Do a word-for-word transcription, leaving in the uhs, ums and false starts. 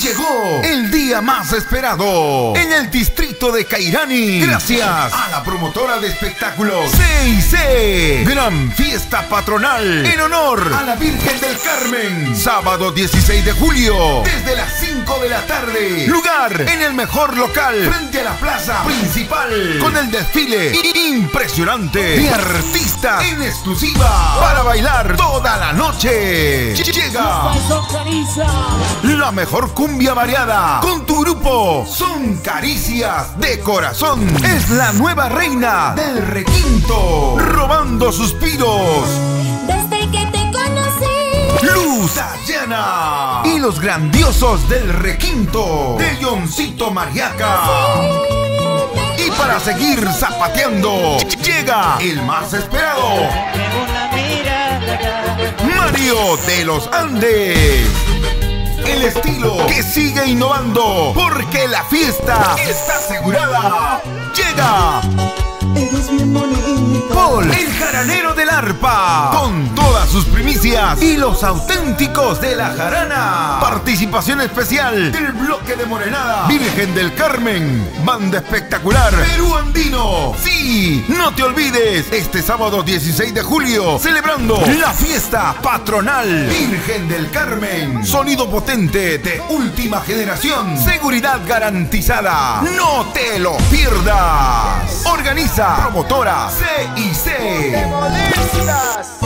Llegó el día más esperado en el distrito de Cairani, gracias a la promotora de espectáculos C y C. Gran fiesta patronal en honor a la Virgen del Carmen. Sábado dieciséis de julio, desde las cinco de la tarde. Lugar en el mejor local, frente a la plaza principal, con el desfile impresionante de artistas en exclusiva para bailar toda la noche. Llega la mejor cumbia variada con tu grupo Son Caricias de Corazón. Es la nueva reina del requinto, robando suspiros. Desde que te conocí, Luz Dayana y los grandiosos del requinto de Johncito Mariaca. Y para seguir zapateando, llega el más esperado, Mario de los Andes. El estilo que sigue innovando, porque la fiesta está asegurada. Llega Eres bien bonita. Paul, el jaranero del arpa, con todas sus primicias y los auténticos de la jarana. Participación especial del bloque de Morenada, Virgen del Carmen, banda espectacular, Perú Andino. Sí, no te olvides, este sábado dieciséis de julio, celebrando la fiesta patronal Virgen del Carmen. Sonido potente de última generación, seguridad garantizada. No te lo pierdas. Organiza promotora C y C. ¡Te molestas!